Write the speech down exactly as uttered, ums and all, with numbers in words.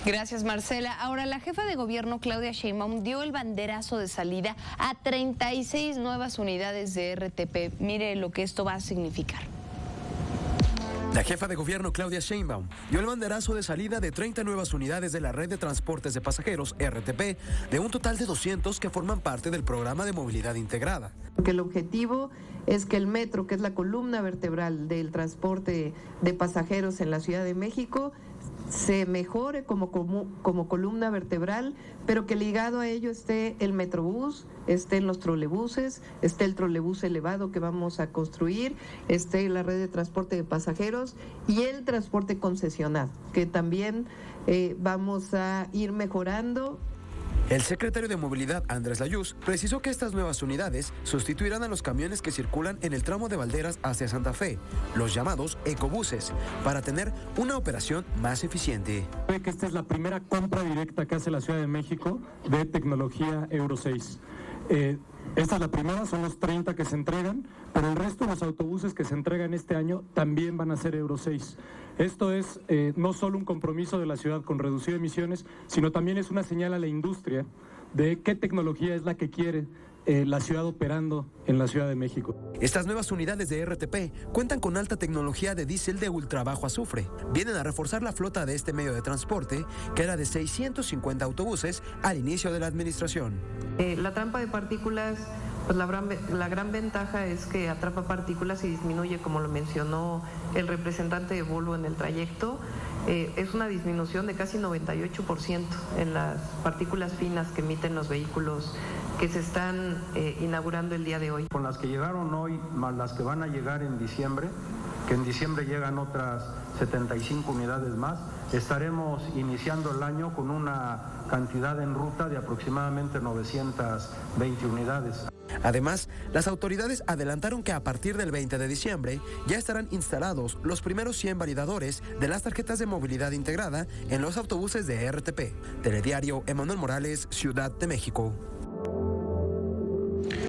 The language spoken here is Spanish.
Gracias, Marcela. Ahora, la jefa de gobierno, Claudia Sheinbaum, dio el banderazo de salida a treinta y seis nuevas unidades de R T P. Mire lo que esto va a significar. La jefa de gobierno, Claudia Sheinbaum, dio el banderazo de salida de treinta nuevas unidades de la red de transportes de pasajeros, R T P, de un total de doscientos que forman parte del programa de movilidad integrada. Porque el objetivo es que el metro, que es la columna vertebral del transporte de pasajeros en la Ciudad de México, se mejore como, como, como columna vertebral, pero que ligado a ello esté el metrobús, estén los trolebuses, esté el trolebús elevado que vamos a construir, esté la red de transporte de pasajeros y el transporte concesionado, que también eh, vamos a ir mejorando. El secretario de Movilidad, Andrés Layuz, precisó que estas nuevas unidades sustituirán a los camiones que circulan en el tramo de Valderas hacia Santa Fe, los llamados ecobuses, para tener una operación más eficiente. Que esta es la primera compra directa que hace la Ciudad de México de tecnología Euro seis. Eh, esta es la primera, son los treinta que se entregan, pero el resto de los autobuses que se entregan este año también van a ser Euro seis. Esto es eh, no solo un compromiso de la ciudad con reducir emisiones, sino también es una señal a la industria de qué tecnología es la que quiere eh, la ciudad operando en la Ciudad de México. Estas nuevas unidades de R T P cuentan con alta tecnología de diésel de ultra bajo azufre. Vienen a reforzar la flota de este medio de transporte, que era de seiscientos cincuenta autobuses al inicio de la administración. Eh, la trampa de partículas, pues la gran, la gran ventaja es que atrapa partículas y disminuye, como lo mencionó el representante de Volvo en el trayecto, eh, es una disminución de casi noventa y ocho por ciento en las partículas finas que emiten los vehículos que se están eh, inaugurando el día de hoy. Con las que llegaron hoy, más las que van a llegar en diciembre, que en diciembre llegan otras setenta y cinco unidades más, estaremos iniciando el año con una cantidad en ruta de aproximadamente novecientas veinte unidades. Además, las autoridades adelantaron que a partir del veinte de diciembre ya estarán instalados los primeros cien validadores de las tarjetas de movilidad integrada en los autobuses de R T P. Telediario, Emanuel Morales, Ciudad de México.